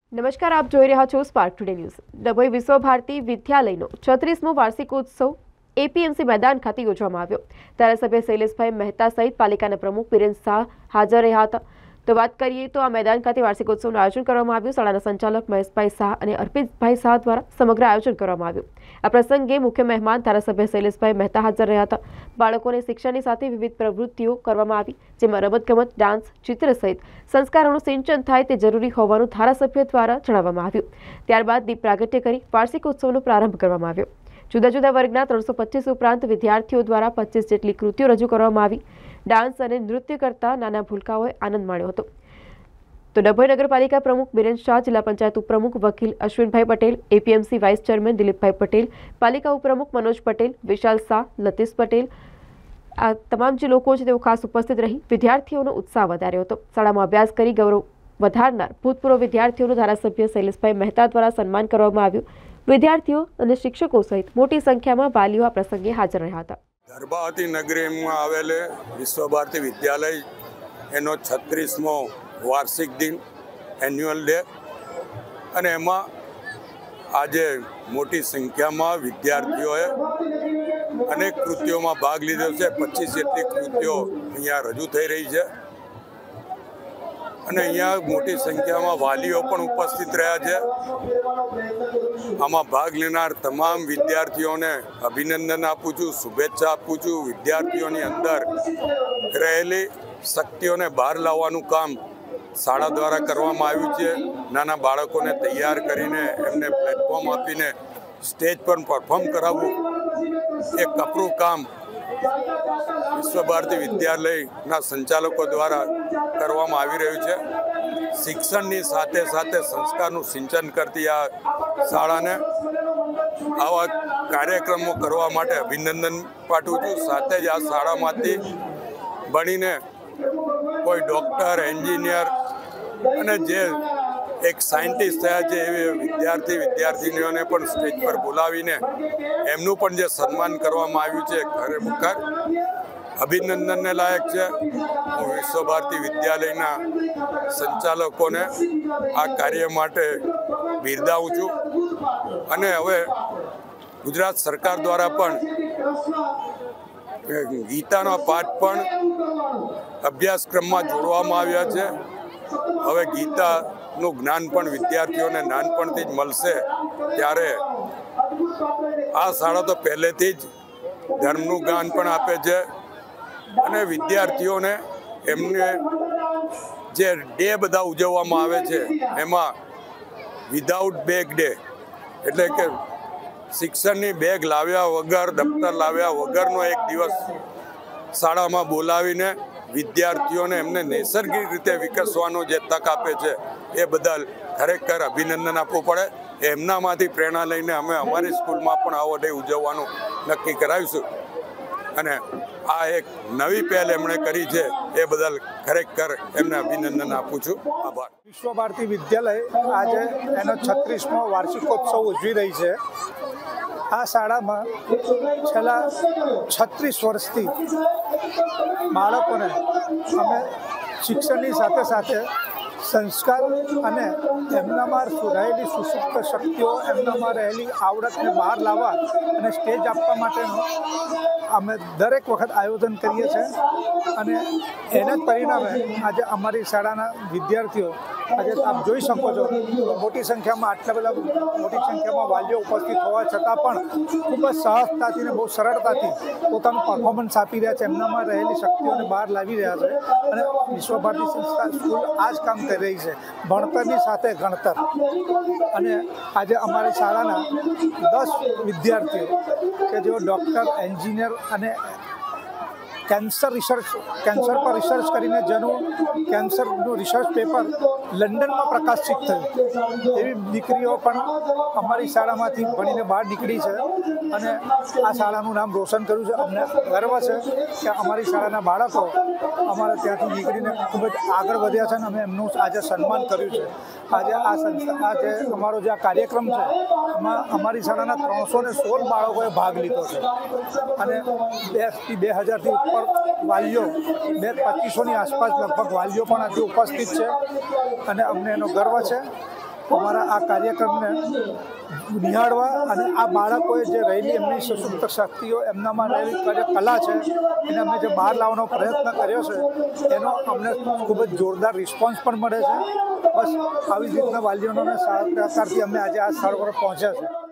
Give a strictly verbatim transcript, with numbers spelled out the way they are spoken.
નમસ્કાર, આપ જોઈ રહ્યા છો સ્પાર્ક ટુડે ન્યૂઝ। ડભોઈ વિશ્વ ભારતી વિદ્યાલયનો છત્રીસમો વાર્ષિકોત્સવ એપીએમસી મેદાન ખાતે યોજવામાં આવ્યો। ધારાસભ્ય શૈલેષભાઈ મહેતા સહિત પાલિકાના પ્રમુખ વિરેન શાહ હાજર રહ્યા હતા। તો વાત કરીએ તો આ મેદાન ખાતે વાર્ષિકોત્સવનું આયોજન કરવામાં આવ્યું। શાળાના સંચાલક મહેશભાઈ શાહ અને અર્પિતભાઈ શાહ દ્વારા સમગ્ર આયોજન કરવામાં આવ્યું। આ પ્રસંગે મુખ્ય મહેમાન ધારાસભ્ય શૈલેષભાઈ મહેતા હાજર રહ્યા હતા। બાળકોને શિક્ષણની સાથે વિવિધ પ્રવૃત્તિઓ કરવામાં આવી, જેમાં રમતગમત, ડાન્સ, ચિત્ર સહિત સંસ્કારોનું સિંચન થાય તે જરૂરી હોવાનું ધારાસભ્ય દ્વારા જણાવવામાં આવ્યું। ત્યારબાદ દીપ પ્રાગટ્ય કરી વાર્ષિકોત્સવનો પ્રારંભ કરવામાં આવ્યો। જુદા જુદા વર્ગના ત્રણસો પચીસ ઉપરાંત વિદ્યાર્થીઓ દ્વારા પચીસ જેટલી કૃતિઓ રજૂ કરવામાં આવી। ડાન્સ અને નૃત્ય કરતા નાના ભૂલકાઓએ આનંદ માણ્યો હતો। તો ડભોઈ નગરપાલિકા પ્રમુખ વિરેન શાહ, જિલ્લા પંચાયત ઉપપ્રમુખ વકીલ Ashwinbhai Patel, APMC vice chairman Dilipbhai Patel, પાલિકા ઉપપ્રમુખ મનોજ પટેલ, વિશાલ શાહ, લતીશ પટેલ, આ તમામ જે લોકો છે તેઓ ખાસ ઉપસ્થિત રહી વિદ્યાર્થીઓનો ઉત્સાહ વધાર્યો હતો। શાળામાં અભ્યાસ કરી ગૌરવ વધારનાર ભૂતપૂર્વ વિદ્યાર્થીઓનું ધારાસભ્ય શૈલેષભાઈ મહેતા દ્વારા સન્માન કરવામાં આવ્યું। વિદ્યાર્થીઓ અને શિક્ષકો સહિત મોટી સંખ્યામાં વાલીઓ આ પ્રસંગે હાજર રહ્યા હતા। ગર્ભાવતી નગરીમાં આવેલ વિશ્વ ભારતી વિદ્યાલય એનો છત્રીસમો વાર્ષિક દિન એન્યુઅલ ડે, અને એમાં આજે મોટી સંખ્યામાં વિદ્યાર્થીઓએ અનેક કૃતિઓમાં ભાગ લીધો છે। પચીસ જેટલી કૃતિઓ અહીંયા રજૂ થઈ રહી છે, અને અહીંયા મોટી સંખ્યામાં વાલીઓ પણ ઉપસ્થિત રહ્યા છે। આમાં ભાગ લેનાર તમામ વિદ્યાર્થીઓને અભિનંદન આપું છું, શુભેચ્છા આપું છું। વિદ્યાર્થીઓની અંદર રહેલી શક્તિઓને બહાર લાવવાનું કામ શાળા દ્વારા કરવામાં આવ્યું છે। નાના બાળકોને તૈયાર કરીને એમને પ્લેટફોર્મ આપીને સ્ટેજ પર પરફોર્મ કરાવવું એ કપરું કામ વિશ્વ ભારતી વિદ્યાલયના સંચાલકો દ્વારા કરવામાં આવી રહ્યું છે। શિક્ષણની સાથે સાથે સંસ્કારનું સિંચન કરતી આ શાળાને આવા કાર્યક્રમો કરવા માટે અભિનંદન પાઠવું છું। સાથે જ આ શાળામાંથી ભણીને કોઈ ડૉક્ટર, એન્જિનિયર અને જે એક સાયન્ટિસ્ટ થયા છે એવી વિદ્યાર્થી વિદ્યાર્થીનીઓને પણ સ્ટેજ પર બોલાવીને એમનું પણ જે સન્માન કરવામાં આવ્યું છે ખરેખર અભિનંદનને લાયક છે। હું વિશ્વ ભારતી વિદ્યાલયના સંચાલકોને આ કાર્ય માટે બિરદાવું છું, અને હવે ગુજરાત સરકાર દ્વારા પણ ગીતાના પાઠ પણ અભ્યાસક્રમમાં જોડવામાં આવ્યા છે। હવે ગીતાનું જ્ઞાન પણ વિદ્યાર્થીઓને નાનપણથી જ મળશે, ત્યારે આ શાળા તો પહેલેથી જ ધર્મનું જ્ઞાન પણ આપે છે, અને વિદ્યાર્થીઓને એમને જે ડે બધા ઉજવવામાં આવે છે એમાં વિધાઉટ બેગ ડે, એટલે કે શિક્ષણની બેગ લાવ્યા વગર, દફતર લાવ્યા વગરનો એક દિવસ શાળામાં બોલાવીને વિદ્યાર્થીઓને એમને નૈસર્ગિક રીતે વિકસવાનો જે તક આપે છે એ બદલ ખરેખર અભિનંદન આપવું પડે। એમનામાંથી પ્રેરણા લઈને અમે અમારી સ્કૂલમાં પણ આવો ડે ઉજવવાનું નક્કી કરાવીશું, અને આ એક નવી પહેલ એમણે કરી છે એ બદલ ખરેખર એમને અભિનંદન આપું છું। આભાર। વિશ્વ ભારતી વિદ્યાલય આજે એનો છત્રીસમો વાર્ષિકોત્સવ ઉજવી રહી છે। આ શાળામાં છેલ્લા છત્રીસ વર્ષથી બાળકોને અમે શિક્ષણની સાથે સાથે સંસ્કાર અને એમનામાં રહેલી સુસુપ્ત શક્તિઓ, એમનામાં રહેલી આવડતને બહાર લાવવા અને સ્ટેજ આપવા માટેનું અમે દરેક વખત આયોજન કરીએ છીએ, અને એના જ પરિણામે આજે અમારી શાળાના વિદ્યાર્થીઓ આજે આપ જોઈ શકો છો મોટી સંખ્યામાં આટલા બધા મોટી સંખ્યામાં વાલીઓ ઉપસ્થિત હોવા છતાં પણ ખૂબ જ સહજતાથી અને બહુ સરળતાથી પોતાનું પરફોર્મન્સ આપી રહ્યા છે, એમનામાં રહેલી શક્તિઓને બહાર લાવી રહ્યા છે। અને વિશ્વ ભારતી સંસ્થા સ્કૂલ આ જ કામ કરી રહી છે, ભણતરની સાથે ગણતર। અને આજે અમારી શાળાના દસ વિદ્યાર્થીઓ કે જેઓ ડૉક્ટર, એન્જિનિયર અને કેન્સર રિસર્ચ કેન્સર પર રિસર્ચ કરીને જેનું કેન્સરનું રિસર્ચ પેપર લંડનમાં પ્રકાશિત થયું, એવી દીકરીઓ પણ અમારી શાળામાંથી ભણીને બહાર નીકળી છે, અને આ શાળાનું નામ રોશન કર્યું છે। અમને ગર્વ છે કે અમારી શાળાના બાળકો અમારા ત્યાંથી નીકળીને ખૂબ જ આગળ વધ્યા છે, અને અમે એમનું આજે સન્માન કર્યું છે। આજે આ સંસ્થા આ જે અમારો જે આ કાર્યક્રમ છે એમાં અમારી શાળાના ત્રણસો ને સોળ બાળકોએ ભાગ લીધો છે, અને બેથી બે હજારથી ઉપર વાલીઓ બે પચીસોની આસપાસ લગભગ વાલીઓ પણ આજે ઉપસ્થિત છે, અને અમને એનો ગર્વ છે અમારા આ કાર્યક્રમને નિહાળવા અને આ બાળકોએ જે રહેલી એમની સુસુપ્ત શક્તિઓ એમનામાં રહેલી કલા છે એને અમે જે બહાર લાવવાનો પ્રયત્ન કર્યો છે એનો અમને ખૂબ જ જોરદાર રિસ્પોન્સ પણ મળે છે. બસ આવી જ રીતના વાલીઓના સહકારથી અમે આજે આ સ્થળ પર પહોંચ્યા છે.